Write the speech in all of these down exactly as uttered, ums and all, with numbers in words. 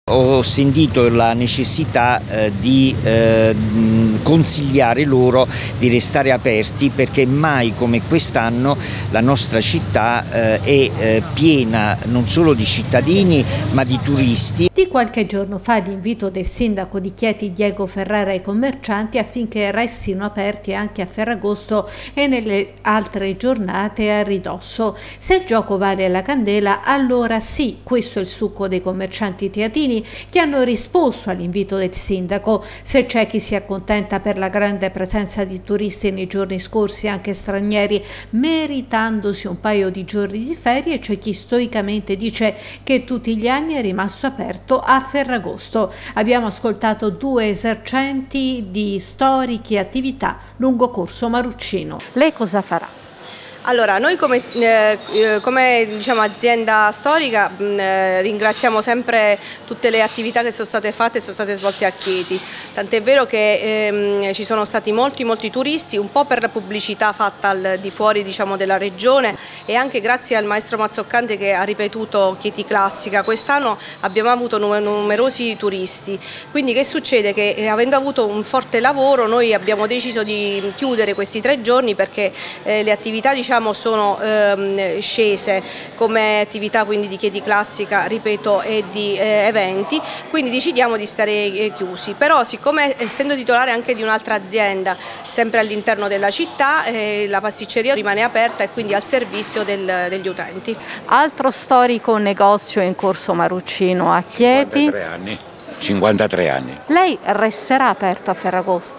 Ho sentito la necessità eh, di eh, consigliare loro di restare aperti, perché mai come quest'anno la nostra città eh, è eh, piena non solo di cittadini ma di turisti. Di qualche giorno fa l'invito del sindaco di Chieti Diego Ferrara ai commercianti affinché restino aperti anche a Ferragosto e nelle altre giornate a ridosso. Se il gioco vale la candela, allora sì, questo è il succo dei commercianti teatini che hanno risposto all'invito del sindaco. Se c'è chi si accontenta per la grande presenza di turisti nei giorni scorsi, anche stranieri, meritandosi un paio di giorni di ferie, c'è chi stoicamente dice che tutti gli anni è rimasto aperto a Ferragosto. Abbiamo ascoltato due esercenti di storiche attività lungo Corso Maruccino. Lei cosa farà? Allora, noi come, eh, come diciamo, azienda storica mh, ringraziamo sempre tutte le attività che sono state fatte e sono state svolte a Chieti, tant'è vero che ehm, ci sono stati molti molti turisti, un po' per la pubblicità fatta al di fuori diciamo, della regione, e anche grazie al maestro Mazzoccante che ha ripetuto Chieti Classica. Quest'anno abbiamo avuto numerosi turisti, quindi che succede? Che eh, avendo avuto un forte lavoro noi abbiamo deciso di chiudere questi tre giorni perché eh, le attività diciamo, sono ehm, scese come attività quindi di Chieti Classica, ripeto, e di eh, eventi, quindi decidiamo di stare eh, chiusi. Però siccome essendo titolare anche di un'altra azienda sempre all'interno della città, eh, la pasticceria rimane aperta e quindi al servizio del, degli utenti. Altro storico negozio in Corso Maruccino a Chieti. cinquantatré anni. cinquantatré anni. Lei resterà aperto a Ferragosto?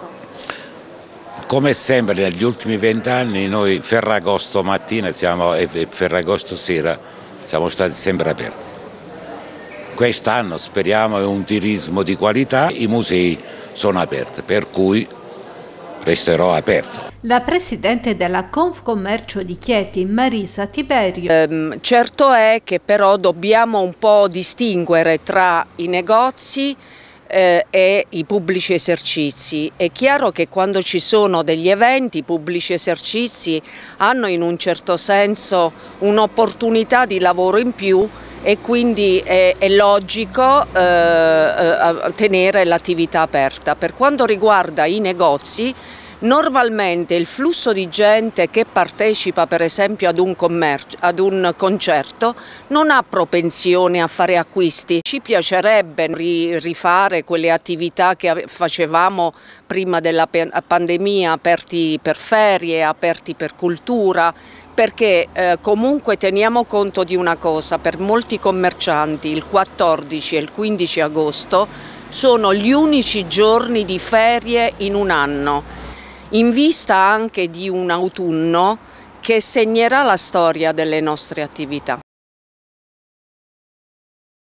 Come sempre negli ultimi vent'anni noi Ferragosto mattina siamo, e Ferragosto sera siamo stati sempre aperti. Quest'anno speriamo un turismo di qualità, i musei sono aperti, per cui resterò aperto. La presidente della Confcommercio di Chieti, Marisa Tiberio. Eh, certo è che però dobbiamo un po' distinguere tra i negozi Eh, e i pubblici esercizi. È chiaro che quando ci sono degli eventi, i pubblici esercizi hanno in un certo senso un'opportunità di lavoro in più e quindi è, è logico eh, eh, tenere l'attività aperta. Per quanto riguarda i negozi, normalmente il flusso di gente che partecipa per esempio ad un, commercio, ad un concerto non ha propensione a fare acquisti. Ci piacerebbe rifare quelle attività che facevamo prima della pandemia, aperti per ferie, aperti per cultura, perché eh, comunque teniamo conto di una cosa: per molti commercianti il quattordici e il quindici agosto sono gli unici giorni di ferie in un anno, in vista anche di un autunno che segnerà la storia delle nostre attività.